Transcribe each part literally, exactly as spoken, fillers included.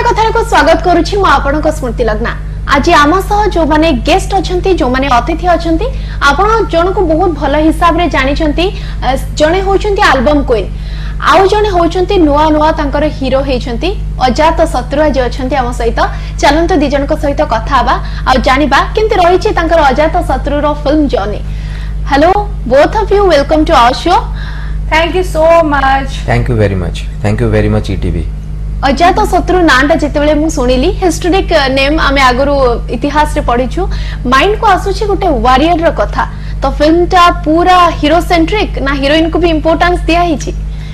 कथार को स्वागत करुछि मु आपन को स्मृति लग्ना। आज आम सह जो माने गेस्ट अछंती जो माने अतिथि अछंती आपण जण को बहुत भलो हिसाब रे जानि छंती। जणे होचंती एल्बम क्वीन आउ जणे होचंती नुआ नुआ तांकर हीरो हेचंती अजात शत्रु आज अछंती हम सहित। चलंत दि जण को सहित कथा हबा आ जानिबा केंति रहिछि तांकर अजात शत्रु रो film journey. Hello both of you, welcome to our show. Thank you so much. Thank you very much. Thank you very much ETV. Ajatshatru नाटा जितेबेले मु सुनिली हिस्टोरिक नेम आमे आगरु इतिहास रे पढिछु माइंड को आसुछि गोटे वॉरियर रो कथा। तो फिल्म ता पूरा हीरो सेंट्रिक ना हीरोइन को भी इंपोर्टेंस दिया हिछि?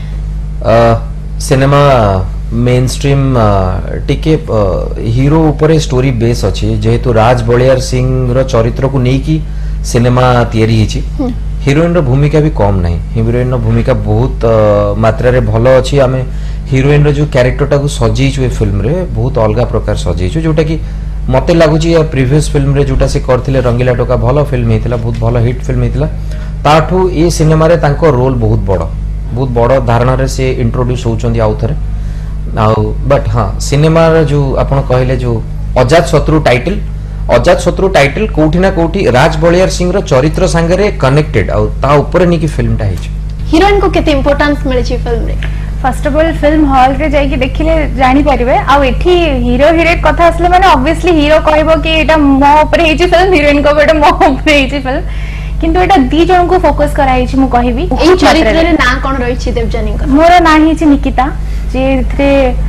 सिनेमा मेन स्ट्रीम टिके हीरो ऊपर स्टोरी बेस अछि जेहेतु राज बलियार सिंह रो चरित्र को नै की सिनेमा तयारी हिछि। हीरोइन रो भूमिका भी कम नहीं, हीरोइन रो भूमिका बहुत मात्रा रे भलो अछि। आमे हीरोइन रो जो कैरेक्टर टा को सजेइछु ए फिल्म रे बहुत अलगा प्रकार सजेइछु जोटा की मते लागुची या प्रीवियस फिल्म रे जोटा से करथिले रंगीला टोका भलो फिल्म हेतिला, बहुत भलो हिट फिल्म हेतिला। ताठू ए सिनेमा रे तांको रोल बहुत बड़ो बहुत बड़ो धारणा रे से इंट्रोड्यूस होचंदी आउ थरे आउ। बट हां सिनेमा रे जो आपण कहले जो अजात शत्रु टाइटल अजात शत्रु टाइटल कोठी ना कोठी राज बलियार सिंह रो चरित्र संगे रे कनेक्टेड आउ ता ऊपर नि की फिल्म टा हिच। हीरोइन को केते इंपोर्टेंस मिले छी फिल्म रे? First of all film hall रे जाई के देखिले जानि परिबे आ एठी हीरो हीरोइन कथा असले माने ऑब्वियसली हीरो कहबो कि एटा मो ऊपर हेची फिल्म, हीरोइन को एटा मो ऊपर हेची फिल्म, किंतु एटा दी जण को फोकस कराई छी। मु कहबी एई चरित्र रे ना कोन रही छी देवजानी को? मोर ना हेची निकिता जे इथरे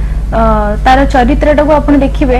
तार चरित्रटा को आपण देखिबे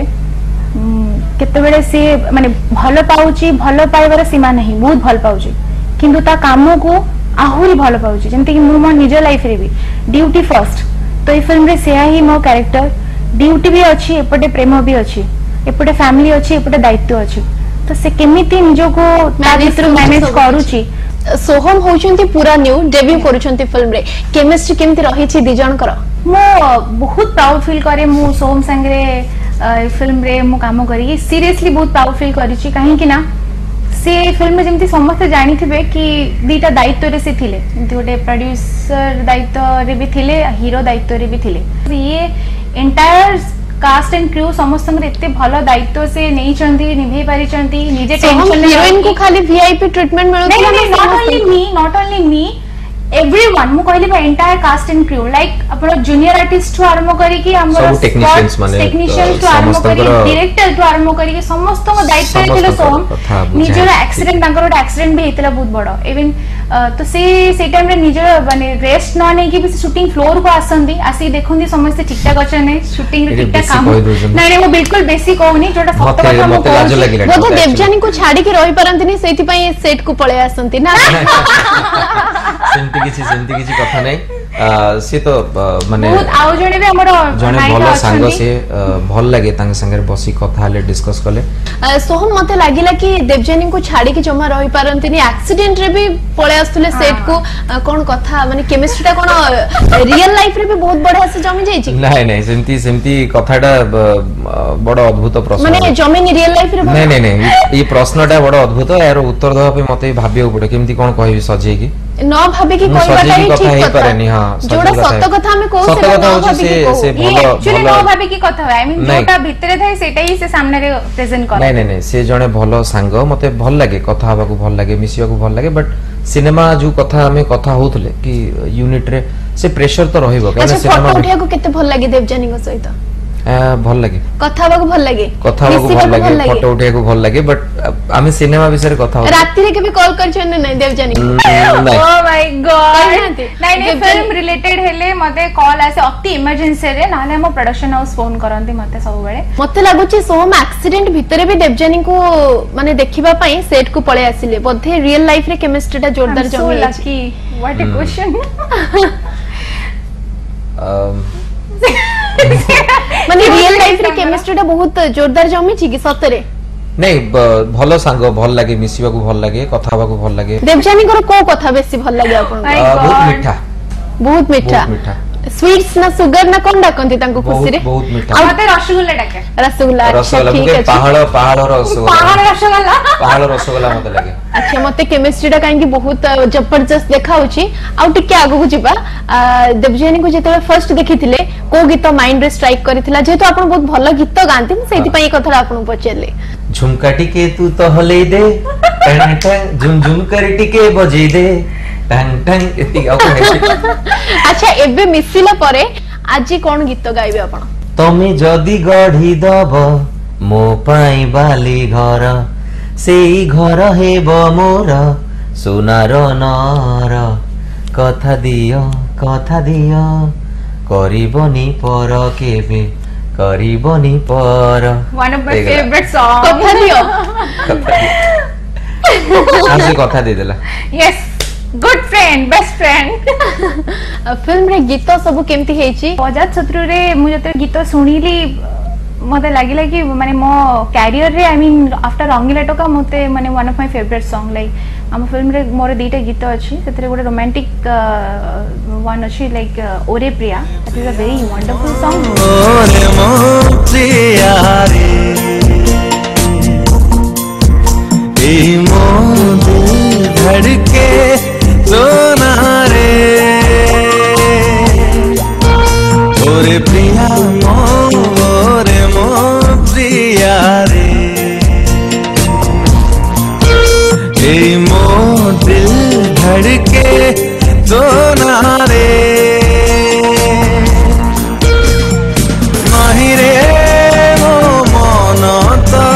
केते बेले से माने भलो पाउची, भलो पाइबार सीमा नहीं, बहुत भल पाउची किंतु ता काम को आहुरी भल पाउची। जेंति कि मु मो निज लाइफ रे भी ड्यूटी फर्स्ट, तो ए फिल्म रे सेया ही मो कैरेक्टर ड्यूटी भी अछि, एपटे प्रेम भी अछि, एपटे फैमिली अछि, एपटे दायित्व अछि। तो से केमिति निजो को मैनेज करूची। सोहम होचंती पूरा न्यू डेब्यू करूचंती फिल्म रे, केमिस्ट्री केमिति रही छी दी जण कर? मो बहुत प्राउड फील करे मु सोहम संगे फिल्म रे मु काम करी सीरियसली बहुत प्राउड फील करी छी। काहे कि ना से फिल्म में जेमती समस्त जानी थिबे कि दीटा दायित्व रे से थिले, जेमती गोटे प्रोड्यूसर दायित्व रे भी थिले, हीरो दायित्व रे भी थिले। ये एंटायर कास्ट एंड क्रू समस्त संगे एते भलो दायित्व से नै चंदी निभे पारी चंदी निजे टेंशन ले। हीरोइन को खाली वीआईपी ट्रीटमेंट मिलु? नहीं, not only me, not only me, everyone. मु कहली बा entire cast and crew like अपन जूनियर आर्टिस्ट टू आरंभ करी कि हमर टेक्नीशियंस माने टेक्नीशियन टू आरंभ करी डायरेक्टर टू आरंभ करी कि समस्त को दायित्व हेतिलो। सोहम निजर एक्सीडेंट तांकर एक्सीडेंट भी हेतिला बहुत बडो इवन। तो से से टाइम रे निजर माने रेस्ट न नै कि भी शूटिंग फ्लोर को आसंदी आसी देखुंदी समस्त ठीक ठाक अछि नै शूटिंग रे ठीक ठाक काम नै नै। वो बिल्कुल बेसी कहउनी जोटा सत्य कथा मु कहउनी। वो तो देवजानी को छाडी के रहि परंती नै, सेति पई सेट को पळे आसंती ना। सेंती किछि सेंती किछि कथा नै। से तो माने बहुत आउ जणे भी हमर जणे भलो संग से भल लागे तांग संगे बसी कथा हाले डिस्कस करले। सोहम मते लागिला कि देवजानी को छाडी के जमा रहि परंती नै, एक्सीडेंट रे भी पळे आस्तुले सेट को कोन कथा माने केमिस्ट्रीटा कोन रियल लाइफ रे भी बहुत बढिया से जमी जाई छी? नै नै सेंती सेंती कथाटा बडो अद्भुत प्रश्न माने जमीन रियल लाइफ रे? नै नै नै ई प्रश्नटा बडो अद्भुत, यार उत्तर दवा पे मते भाबियो पड़े केमती कोन कहबी सजे की न भाबे की कोई बात ठीक कथा नहीं। हां जोड़ा सत्य कथा हमें को से न भाबे की से भलो एक्चुअली न भाबे की कथा है। आई मीन जोटा भितरे थाए सेटा ही से सामने रे प्रेजेंट कर। नै नै नै से जणे भलो सांग, मते भल लागे कथा हबा को भल लागे, मिसिया को भल लागे। बट सिनेमा जो कथा हमें कथा होतले कि यूनिट रे से प्रेशर तो रहइबो कारण सिनेमा फोटो उठिया को केते भल लागे देवजानी को सहित? भल लगे कथा बाको भल लगे, कथा बाको भल लगे, फोटो उठे को भल लगे। बट आमे सिनेमा विषय रे कथा हो राती रे केबे कॉल कर छन नै देवजानी? ओ माय गॉड नै नै फिल्म रिलेटेड हेले मते कॉल आसे अति इमरजेंसी रे, नाले हम प्रोडक्शन हाउस फोन करंती मते सब बेले। मते लागुची सोहम एक्सीडेंट भितरे भी देवजानी को माने देखिबा पई सेट को पळे आसिले, बोधे रियल लाइफ रे केमिस्ट्रीटा जोरदार जमी लकी। What a question. माने रियल लाइफ रे केमिस्ट्रीटा बहुत जोरदार जमी छी कि सतरे? नहीं भलो सांग भल लागे, मिसिबा को भल लागे, कथा हबा को भल लागे। देवजानी को को कथा बेसी भल लागे आपन? बहुत मीठा बहुत मीठा स्वीट्स ना सुगर ना कोन डाकंती तांको खुशी रे बहुत मीठा मते रसगुल्ला डाके रसगुल्ला रसगुल्ला ठीक मुके है पहाड़ पहाड़ रसगुल्ला पहाड़ रसगुल्ला पहाड़ रसगुल्ला मते लागे अच्छा मते केमिस्ट्री टा काहे बहुत जबरदस्त देखा होची आ टिके आगु को जिबा देवजानी को जेते फर्स्ट देखिथिले को गीत माइंड रे स्ट्राइक करिथिला जेतो आपण बहुत भलो गीत गांती म सेति पई कथा आपण पचेले झुमका टिके तू तो हले दे टंग टंग झुम झुम कर टिके बजे दे टंग टंग एति आ अच्छा एबे मिसिला परे आज कोन गीत गाइबे आपण तमे जदी गढी दब मो पाई बाली घर सेई घर हेब मोर सोनार नर कथा दियो कथा दियो करिबनी पर केबे करिबनी पर one of my favourite song कथा दियो आज कथा दे देला yes good friend best friend film रे गीत सब केमती हेची अजात शत्रु रे मु जते गीत सुनिली मते लागिला कि माने मो कैरियर रे आई मीन आफ्टर रंगीला टोका मते माने one of my favourite song like हम फिल्म रे मोर दीटा गीत अछि सेतरे गोटे रोमांटिक वन अछि like Ore Priya that is a very wonderful song Ore मो प्रिया रे ए मो दिल धड़के सोना रे ओरे प्रिया मो ओरे मो प्रिया रे ए मो दिल धड़के सोना रे नहीं रे मो मन तो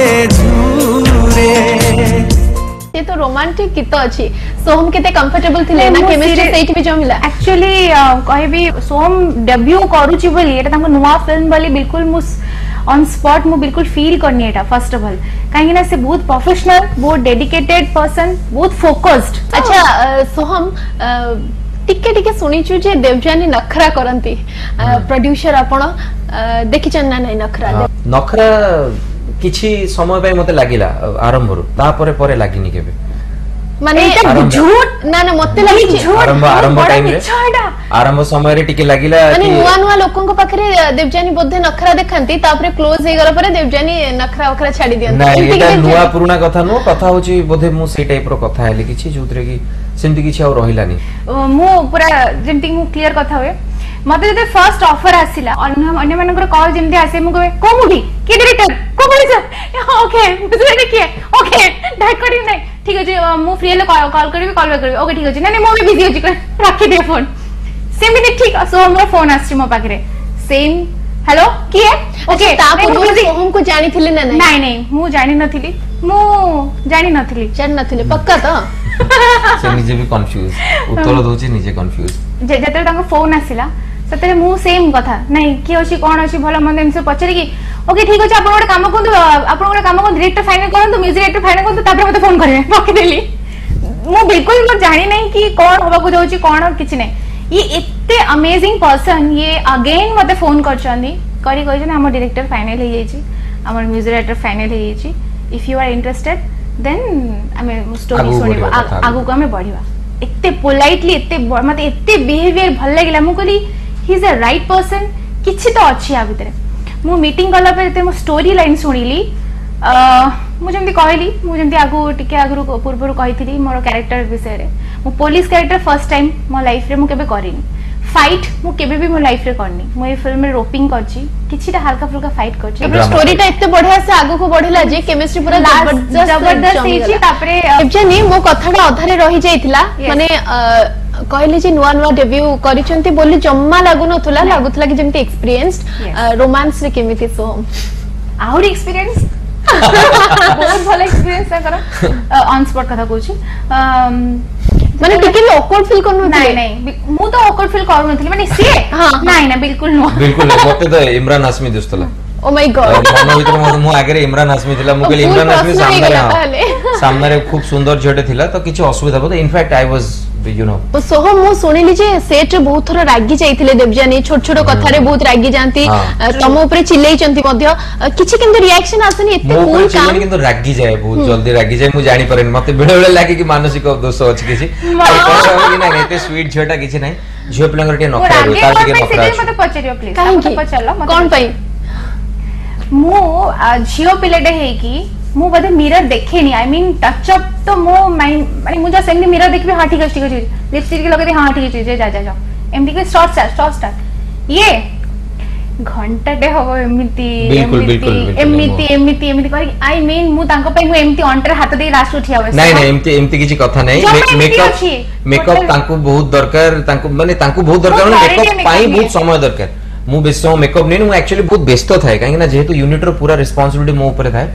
ये तो रोमांटिक गीत अछि सोहम केते कंफर्टेबल थिले ना केमिस्ट्री सेट भी जमिला एक्चुअली कहबी सोहम डेब्यू करूची बोली एटा तांको नुवा फिल्म बोली बिल्कुल मु ऑन स्पॉट मु बिल्कुल फील करनी एटा फर्स्ट ऑफ ऑल काहे ना से बहुत प्रोफेशनल बहुत डेडिकेटेड पर्सन बहुत फोकस्ड अच्छा सोहम टिके टिके सुनिचु जे देवजानी नखरा करंती प्रोड्यूसर आपण देखि चन्ना नै नखरा नखरा किछि समय पे मते लागिला आरंभ रु ता परे परे लागिनी केबे माने झूठ ना ना मते लागि झूठ आरंभ आरंभ टाइम रे आरंभ समय रे टिके लागिला माने नुवा नुवा लोकन को पाखरे देवजानी बोधे नखरा देखंती तापरे क्लोज हे गला परे देवजानी नखरा वखरा छाडी दियंती ना एटा नुवा पुराना कथा नो कथा होची बोधे मु से टाइप रो कथा हेले किछि जोतरे की सेंती किछि और रहिलानी मु पूरा जेंती मु क्लियर कथा होय मते जते फर्स्ट ऑफर आसिला अन्य अन्य मानकर कॉल जेंती आसे मु कहबे को मूवी के डायरेक्टर को बोलिस ओके बुझले देखिए ओके डायरेक्ट करी नै ठीक अछि मु फ्री ले कॉल करबी कॉल बैक करबी ओके ठीक अछि नै नै मु भी बिजी अछि राखि दे फोन सेमिति ठीक सो हमर फोन आछि मो पाखरे सेम हेलो की है ओके तापर सोहम को जानि थिले ना नै नै मु जानि नथिली मु जानि नथिली जानि नथिले पक्का तो से निजे भी कंफ्यूज उत्तर दोची निजे कंफ्यूज जे जते तांको फोन आसिला सतरे मु सेम कथा नै की अछि कोन अछि भलो मन एमसे पचरी की ओके ठीक अछि आपण गोटे काम कोन आपण गोटे काम कोन डायरेक्टर फाइनल करन तो म्यूजिक डायरेक्टर फाइनल करन तापर मते फोन करबे बाकी देली मु बिल्कुल म जानि नै कि कोन होबा को जाउची कोन किछि नै ये एते अमेजिंग पर्सन ये अगेन मते फोन करचंदी करी कहि जने हमर डायरेक्टर फाइनल हे जाईची हमर म्यूजिक डायरेक्टर फाइनल हे जाईची if you are interested then हमें स्टोरी सुनिबा आगु को हमें बढ़िबा एते पोलाइटली एते मते एते बिहेवियर भल लागिला मु कहली he is a right person किछि तो अछि आ भितरे मु मीटिंग गला पे ते मु स्टोरी लाइन सुनिली अ मु जेंती कहली मु जेंती आगु टिके आगु पूर्वरु कहिथिली मोर कैरेक्टर विषय रे मु पुलिस कैरेक्टर फर्स्ट टाइम मो लाइफ रे मु केबे करिनी फाइट मु केबे भी मो लाइफ रे करनी मु ए फिल्म रे रोपिंग करची किछिटा हल्का फुल्का फाइट करची एबे स्टोरी टा एते बढ़िया से आगु को बढ़िला जे केमिस्ट्री पूरा जबरदस्त जबरदस्त हेची तापरे देवजानी मो कथाटा अधारे रहि जाइतिला माने कहले जे नुवा नुवा डेब्यू करिसंती बोली जम्मा लागु नथुला लागुतला कि जेमति एक्सपीरियंस्ड रोमांस रे केमिति सोहम आउर एक्सपीरियंस बहुत भलो एक्सपीरियंस करा ऑन स्पॉट कथा कहूची माने टिके भी ऑकवर्ड फील करनु नहीं नहीं मु तो ऑकवर्ड फील करू नथली माने से नहीं ना बिल्कुल नो बिल्कुल मते तो इमरान हाशमी दिसतला ओ माय गॉड मन भीतर मु आगे इमरान हाशमी थिला मु कहली इमरान हाशमी सामने सामने खूब सुंदर झटे थिला तो किछ असुविधा बत in fact I was you know Soham मु सुनिली जे सेट रे बहुत थोर रागी जाइथिले देवजानी छोट छोट कथा रे बहुत रागी जानती तम ऊपर चिल्लाई चंती मध्य किछि किंतु रिएक्शन आसनी एते कूल काम किंतु रागी जाय बहुत जल्दी रागी जाय मु जानि परन मते बेले बेले लागे कि मानसिक दोष अछि किछि कि नै एते स्वीट झटा किछि नै झियो पिलांगर टे नखरा रो तार के नखरा मते पचरियो प्लीज मते पचलो कोन पई मु झियो पिलेटे हे कि मु बदे मिरर देखेनी आई मीन टच अप तो मो माइंड माने मु जस्ट एमनी मिरर देखबे हां ठीक है ठीक है लिपस्टिक के लगे दे हां ठीक है जा जा जा एमडी के स्टार्ट स्टार्ट स्टार्ट स्टार्ट ये घंटा डे हो एमिति एमिति एमिति एमिति एमिति करी आई मीन मु तांको पे मु एमिति अंटर हाथ दे लास्ट उठिया होय नहीं नहीं एमिति एमिति किछि कथा नहीं मेकअप मेकअप तांको बहुत दरकार तांको माने तांको बहुत दरकार मेकअप पाई बहुत समय दरकार मु बेसो मेकअप नहीं मु एक्चुअली बहुत व्यस्त थाए काहे ना जेहेतु यूनिट रो पूरा रिस्पांसिबिलिटी मो ऊपर थाए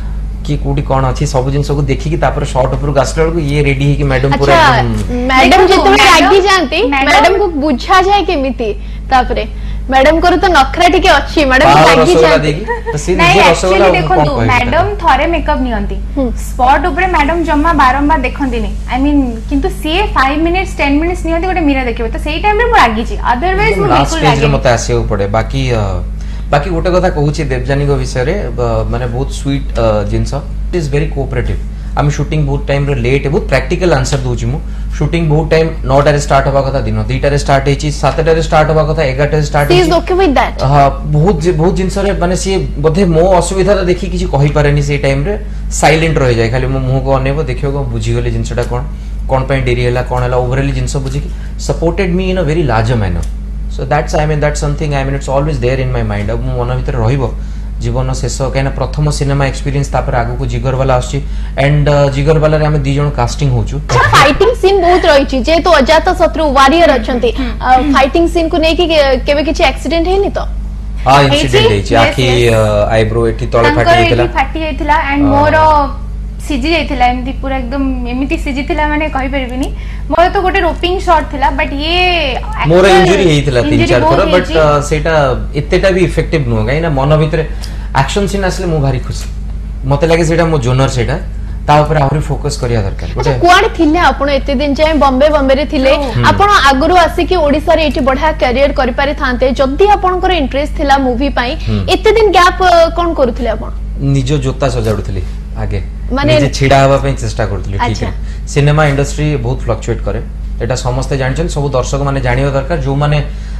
कि कोडी कोन अछि सब जिंस को देखि कि तापर शॉर्ट ऊपर गासला को ये रेडी है कि मैडम पूरा मैडम जेतबे रागी जानती मैडम को बुझा जाए केमिति तापरे मैडम को तो नखरा टिके अछि मैडम रागी जानती तो सी निजे रसगोल्ला देखो मैडम थरे मेकअप नियंती स्पॉट ऊपर मैडम जम्मा बारंबार देखंती नहीं आई मीन किंतु सी फाइव मिनिट्स टेन मिनिट्स नियंती गोटे मिरर देखिबो तो सेही टाइम रे मु रागी छी अदरवाइज मु बिल्कुल रागी रे मते आसीओ पड़े बाकी बाकी गोटे कथा कहूची देवजानी को विषय रे माने बहुत स्वीट जिंस इट इज वेरी कोऑपरेटिव आम शूटिंग बहुत टाइम रे लेट बहुत प्रैक्टिकल आंसर दोची मु शूटिंग बहुत टाइम नौ टा रे स्टार्ट होबा कथा दिन दो टा रे स्टार्ट हेची सात टा रे स्टार्ट होबा कथा ग्यारह टा रे स्टार्ट हेची she is okay with that हां बहुत बहुत जिंस रे माने सी बधे मो असुविधा देखि किछि कहि पारेनी से टाइम रे साइलेंट रह जाय खाली मो मुंह को अनेबो देखियो को बुझी गेले जिंसटा कोन कोन पय डेरी हैला कोन हैला ओवरऑल जिंस बुझी कि supported me in a very larger manner so that's I mean that's something I mean it's always there in my mind अब मन भीतर रहिबो जीवन शेष कहीं प्रथम सिनेमा एक्सपीरियंस तापर आगु को जिगर वाला आछि एंड जिगर वाला रे हम दी जण कास्टिंग होचु फाइटिंग सीन बहुत रही छी जे तो अजात शत्रु वॉरियर अछंती फाइटिंग सीन को नै कि केबे किछि एक्सीडेंट हेनी तो हां इंसिडेंट हेछि आखि आईब्रो एठी तळे फाटी गेथिला फाटी गेथिला एंड मोर सिजी जाइथिला एमती पूरा एकदम एमिति सिजी थिला माने कहि परबिनी मोर तो गोटे रोपिंग शॉट थिला बट ये मोर इंजरी हेइथिला तीन चार थोर बट सेटा एतेटा भी इफेक्टिव नो गाय ना मन भीतर एक्शन सीन आसले मो भारी खुशी मते लागे सेटा मो जोनर सेटा ता ऊपर आहुरी फोकस करिया दरकार अच्छा कुआड थिले आपण एते दिन जाय बॉम्बे बॉम्बे रे थिले आपण आगुरु आसी कि ओडिसा रे एटी बढ़िया करियर करि पारे थांते जदी आपणकर इंटरेस्ट थिला मूवी पई एते दिन गैप कोन करूथिले आपण निजो जोता सजाडुथिले आगे माने जे छिडा हवा पे चेष्टा करथली ठीक है सिनेमा इंडस्ट्री बहुत फ्लक्चुएट करे एटा समस्त जानछन सब दर्शक माने जानियो दरकार जो माने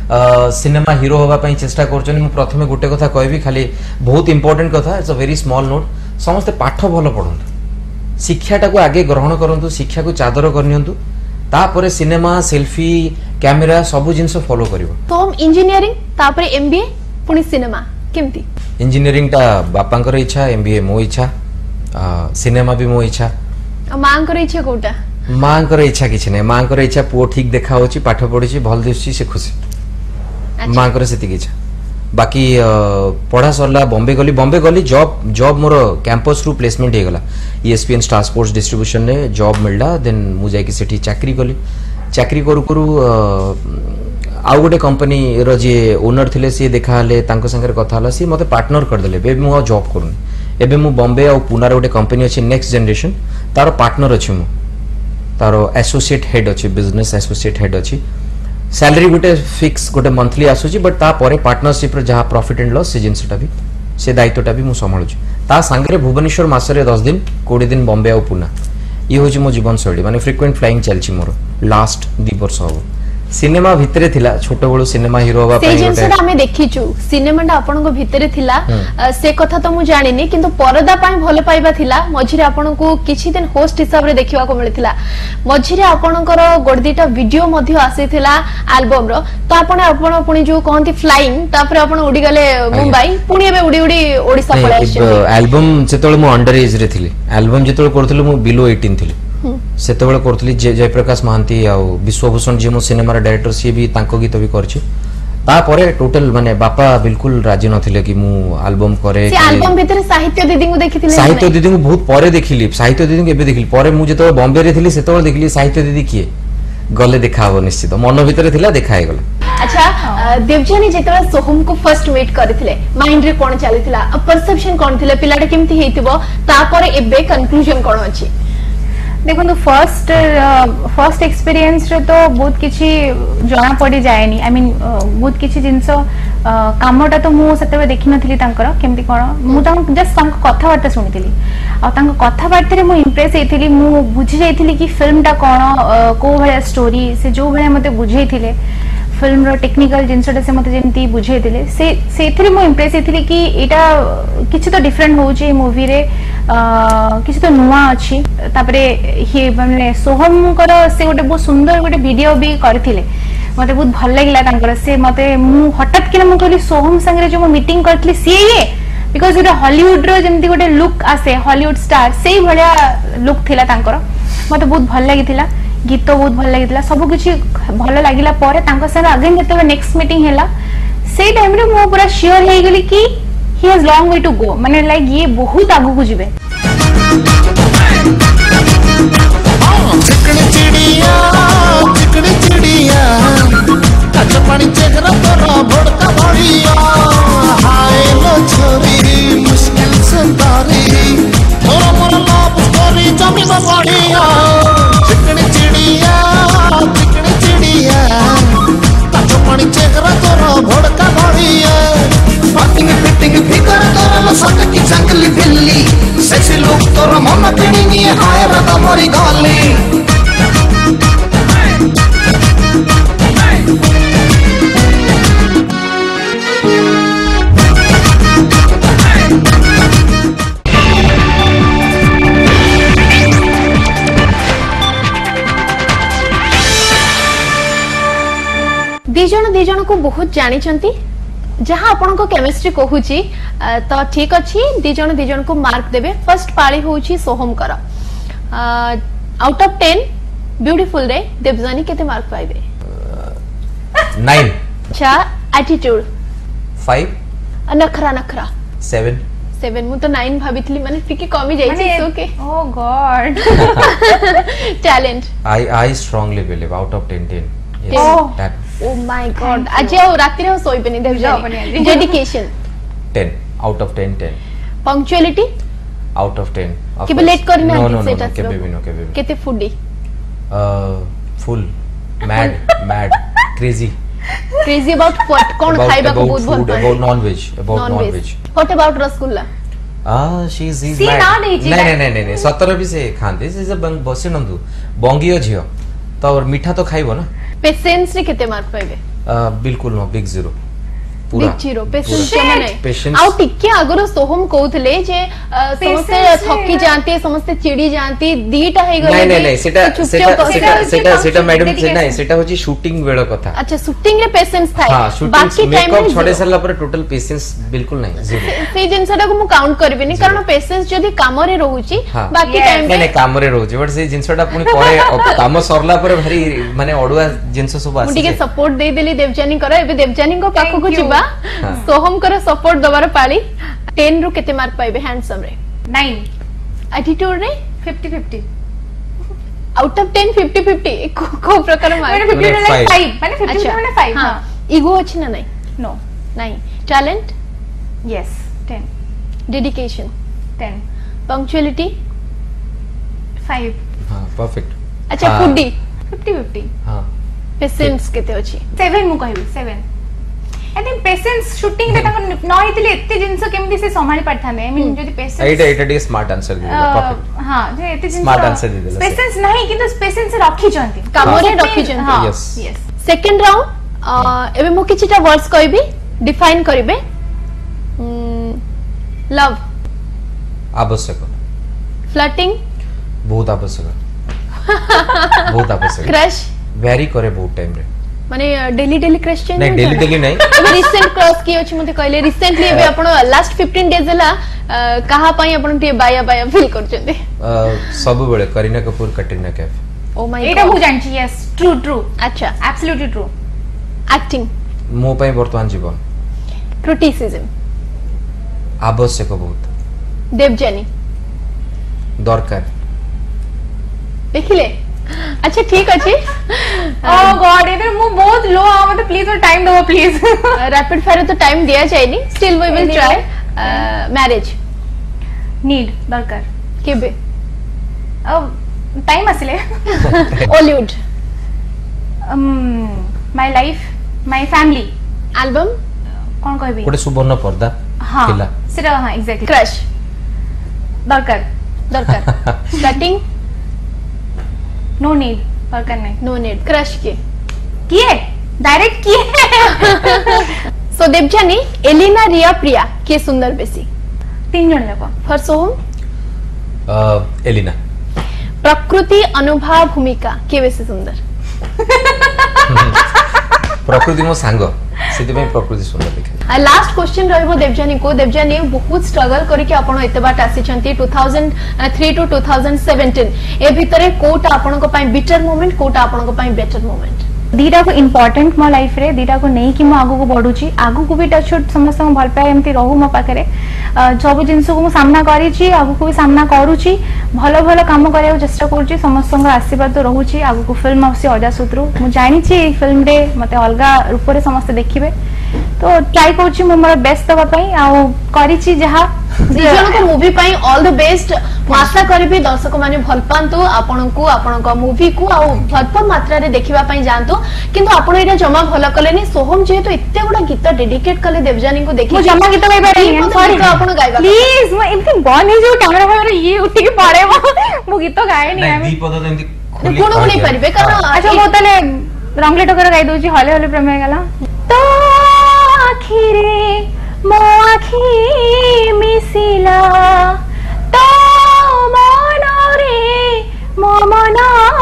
सिनेमा हीरो होबा पे चेष्टा करछन मु प्रथमे गुटे कथा कहबी खाली बहुत इंपोर्टेंट कथा it's a very small note समस्त पाठ भलो पढंतु शिक्षाटा को आगे ग्रहण करंतु शिक्षा को चादर करनियंतु तापरे सिनेमा सेल्फी कैमरा सब जिंस फॉलो करिवो तो हम इंजीनियरिंग तापरे एमबीए पुनी सिनेमा केमती इंजीनियरिंग ता बापांकर इच्छा एमबीए मो इच्छा सिनेमा भी मो इच्छा मां कर इच्छा कोटा मां कर इच्छा किछ नै मां कर इच्छा पुओ ठीक देखा होची पाठ पढी छी भल दिसची से खुशी मां कर सेति किछ बाकी पढ़ा सरला बॉम्बे गली बॉम्बे गली जॉब जॉब मोर कैंपस रु प्लेसमेंट हे गला ईएसपीएन स्टार स्पोर्ट्स डिस्ट्रीब्यूशन ने जॉब मिलला देन मु जाय कि सेठी चाकरी कली चाकरी करू करू आउ गोटे कंपनी रो जे ओनर थिले से देखा हले तांको संगे कथा हला सी मते पार्टनर कर देले बे मु जॉब करूनी एबे मु बॉम्बे और पुना रे गोटे कंपनी अछि नेक्स्ट जनरेशन तारो पार्टनर अछि मु तारो एसोसिएट हेड अछि बिजनेस एसोसिएट हेड अछि सैलरी गोटे फिक्स गोटे मंथली आसुची बट ता परे पार्टनरशिप रे जहा प्रॉफिट एंड लॉस से जिंसटा भी से दायित्वटा भी मु संभाळुची ता संगे भुवनेश्वर मासरे दस दिन बीस दिन बॉम्बे और पुना ये होची मो जीवन शैली माने फ्रीक्वेंट फ्लाइंग चलची मोर लास्ट दो वर्ष हो सिनेमा भितरे थिला छोटो बळो सिनेमा हीरो होबा पई से जिंसटा हमें देखिचु सिनेमाटा आपन को भितरे थिला से कथा तो मु जानिनी किंतु परदा पई भलो पाइबा थिला मझिरे आपन को किछि दिन होस्ट हिसाब रे देखिवा को मिलथिला मझिरे आपनकर गोडदीटा वीडियो मध्ये आसीथिला एल्बम रो तो आपन आपन पुनी जो कहंती फ्लाइंग तापर आपन उडी गले मुंबई पुनी एबे उडी उडी ओडिसा पळे आछे एल्बम जेतोळ मु अंडर एज रे थिली एल्बम जेतोळ करथले मु बिलो अठारह थिली सेतेबेले करथली जयप्रकाश महांती आ विश्वभूषण जे मो सिनेमा डायरेक्टर सी भी तांको गीत भी करछि ता परे टोटल माने बापा बिल्कुल राजी नथिले कि मु एल्बम करे से एल्बम भीतर साहित्य दीदी को देखिथिले साहित्य दीदी को बहुत परे देखिली साहित्य दीदी को एबे देखिली परे मु जेतो बॉम्बे रे थिली सेतेबेले देखिली साहित्य दीदी किए गले देखाबो निश्चित मन भीतर थिला देखाय गला अच्छा देवजानी जेतबे सोहम को फर्स्ट मीट करथिले माइंड रे कोन चलिथिला परसेप्शन कोन थिले पिलाटे केमती हेतिबो ता परे एबे कंक्लूजन कोन अछि देखो फर्स्ट फर्स्ट एक्सपीरियंस रे तो बहुत किछि जना पड़ी जाएनी आई मीन बहुत किछि जिंस कामटा तो मु सेते देखि नथिली तांकर केमति कोन मु तां जस्ट तांक कथा बार्ता सुनिथिली आ तांक कथा बार्ता रे मु इंप्रेस हेथिली मु बुझी जाइथिली कि फिल्म टा कोन को भलिया स्टोरी से जो भलिया मते बुझेइथिले फिल्म रो टेक्निकल जिंसटा से मते जेंती बुझेइथिले से सेथिरे मु इंप्रेस हेथिली कि एटा किछि तो डिफरेंट होउची मूवी रे किछि तो नुवा अछि तापरे हे माने सोहम कर से गोटे बहुत सुंदर गोटे वीडियो भी करथिले मते बहुत भल लागला तांकर से मते मु हठात कि मु कहली सोहम संगे जो मु मीटिंग करथली से ये बिकॉज़ गोटे हॉलीवुड रो जेंती गोटे लुक आसे हॉलीवुड स्टार सेही भलिया लुक थिला तांकर मते बहुत भल लागिथिला गीत बहुत भल लागिथिला सब किछि भल लागिला परे तांकर संगे अगेन जते नेक्स्ट मीटिंग हैला से टाइम रे मु पूरा श्योर हे गेली कि he has long way to go माने लाइक ये बहुत आगु को जिवे चिकनी चिड़िया चिकनी चिड़िया कच पानी चेहरा तोरा भड़का भड़िया हाय लो छोरी मुश्किल से तारी मोरा मोरा लव स्टोरी जमी में बढ़िया चिकनी चिड़िया चिकनी चिड़िया कच पानी चेहरा तोरा भड़का भड़िया बातिंग फिटिंग भीतर तोरा सक की जंगली बिल्ली सेक्सी लुक तोरा मन किणी निये हाय रदा मोरी गाली दिजन दिजन को बहुत जानी चंती जहाँ आपन को केमिस्ट्री कहूची तो ठीक अच्छी दिजन दिजन को मार्क देबे फर्स्ट पाली होची सोहम कर आउट ऑफ टेन ब्यूटीफुल रे देवजानी केते मार्क पाइबे नाइन अच्छा एटीट्यूड फाइव नखरा नखरा सेवन सेवन मु तो नाइन भाबितली माने टिके कमी जाई छी okay oh god talent I I strongly believe out of ten ten Oh. Oh my god आज आओ रात रे सोई बनी Devjani dedication ten out of ten ten punctuality out of ten केबे लेट करना नो नो नो केबे भी नो केबे भी केते foodie full mad mad crazy crazy about what कोन खाइबा को बहुत भल पाए about non veg about non veg what about rasgulla ah she is is See, mad not easy, नहीं like- नहीं नहीं नहीं सतर भी से खांदे से जब बसे नंदु बंगियो झियो तो और मीठा तो खाइबो ना पेशेंस ने केते मार्क पाइबे आ, बिल्कुल नो बिग जीरो पूरा बिग जीरो पेशेंस जमा नहीं Patience- आउ टिके अगर सोहम कहउतले जे अ, समस्ते Patience थकी है। जानती समस्ते चिड़ी जानती दीटा हे गले नहीं नहीं नहीं सेटा चुपचाप सेटा बसे। सेटा होची सेटा सेटा function मैडम से dedication। नहीं सेटा होची शूटिंग बेलो कथा अच्छा शूटिंग रे पेशेंस थाए हां शूटिंग बाकी टाइम मेकअप में छोड़े zero। सरला पर टोटल पेशेंस बिल्कुल नहीं जीरो से जिनसटा को मु काउंट करबिनी कारण पेशेंस जदी काम रे रहूची हाँ। बाकी Yes। टाइम नहीं में नहीं काम रे रहउची बट से जिंसटा पुनी परे काम सरला पर भारी माने अडुआ जिंस सब मु टिके आसी सपोर्ट दे देली देवजानी कर एबे देवजानी को पाखो को Thank you। जिबा हाँ। सोहम कर सपोर्ट दबार पाली टेन रु केते मार्क पाइबे हैंडसम रे नाइन एटीट्यूड रे fifty fifty out of ten fifty fifty को, को प्रकार मैंने मार्क फिफ्टी मैंने मैंने five। फाइव मैंने फिफ्टी मैंने फाइव हाँ हाँ ईगो अच्छी ना नहीं नो नहीं talent yes ten dedication ten punctuality five हां परफेक्ट अच्छा हाँ। फूडी फिफ्टी फिफ्टी हां पेशेंस केते अछि सेवन मु कहबी seven I think patience shooting रे ताको न हितले एते जिंस केमति से संभाली पारथाने आई मीन जदी पेशेंस एटा एटा डी स्मार्ट आंसर दे परफेक्ट हां जे एते जिंस Smart answer दे देला से। पेशेंस नहीं किंतु पेशेंस रखी चंती कामरे रखी चंती। हां Yes। यस सेकंड राउंड एबे मु किछटा वर्ड्स कहबी डिफाइन करिवे लव आवश्यक फ्लर्टिंग बहुत आवश्यक बहुत आवश्यक क्रश वेरी करे बहुत टाइम रे माने डेली डेली क्रश चेंज नहीं डेली डेली नहीं रिसेंट क्रॉस की अछि मते कहले रिसेंटली एबे आपण लास्ट फिफ्टीन डेज हला कहा पई आपण टे बाया बाया फील करचंदे सब बेले करीना कपूर कटरीना कैफ ओ माय एटा हु जानची यस ट्रू ट्रू अच्छा एब्सोल्युटली ट्रू एक्टिंग मो पई वर्तमान जीवन क्रिटिसिज्म आवश्यक बहुत देवजानी दरकार देखिले अच्छा ठीक अछि ओ गॉड इधर मु बहुत लो आ मते प्लीज और टाइम दो प्लीज रैपिड फायर तो टाइम दिया जायनी still we will try marriage need दरकार केबे अब टाइम आसिले Hollywood my life my family album कोन कहबी गोटे सुवर्ण पर्दा हां थिला सेटा हां एग्जैक्टली क्रश दरकार दरकार स्टार्टिंग नो नीड दरकार नहीं नो नीड क्रश के किए डायरेक्ट किए सो देवजानी एलिना रिया प्रिया के सुंदर बेसी तीन जन लोग फॉर सोहम अ एलिना प्रकृति अनुभव भूमिका के बेसी सुंदर प्रकृति मो सांग सेति में प्रकृति सुंदर दिखे लास्ट क्वेश्चन रहइबो देवजानी को देवजानी बहुत स्ट्रगल करके आपण एते बाट आसी छंती two thousand three two two thousand seventeen ए भितरे कोटा आपण को पाई बिटर मोमेंट कोटा आपण को पाई बेटर मोमेंट दीटा को इम्पोर्टेंट मो लाइफ रे दीटा को नहीं कि मो आगु को बढ़ुची आगु को भी टच समस्त भल पाए एमती रहू मो पाखरे सब जिंस को मु सामना करिची आगु को भी सामना करूची भलो भलो काम करिया चेष्टा करूची समस्त आशीर्वाद तो रहूची आगु को फिल्म आसी अजा सूत्रु मु जानि छी फिल्म रे मते अलगा रूप रे समस्त देखिबे तो ट्राई करूची मु मोर बेस्ट दबा पई आ करिची जहा दिजन को मूवी पई ऑल द बेस्ट आशा करबी दर्शक माने भल पांतु आपन को आपन को मूवी को आ भरपूर मात्रा रे देखिबा पई जानतो किंतु आपण एटा जमा भल कलेनी सोहम जे तो एते गुडा गीत डेडिकेट कले देवजानी को देखि मु जमा गीत गाइबा रे सॉरी आपण गाइबा प्लीज मु एमती बनी जो कैमरा भाई ये उठी के पड़े मु गीत गाए नहीं नहीं दी पद तो एमती खोली गुण गुणी परिबे कारण अच्छा मो तले रंगले टकर गाइ दोची हले हले प्रेम गला तो आखिरे मो आखी मिसिला तो मन रे मो मन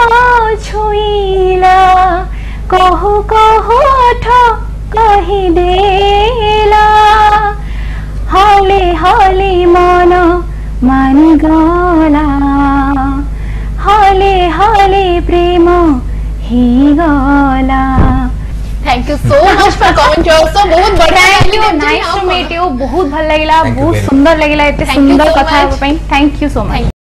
छुईला कहू कहू ठ कहि देला हले हले मन मानि गला हले हले प्रेम ही गला thank you so much for comment also बहुत बढ़िया नाइस टू मीट यू बहुत भल लागिला Thank you बहुत very सुंदर लागिला एते Thank you सुंदर so कथा much. पई थैंक यू सो मच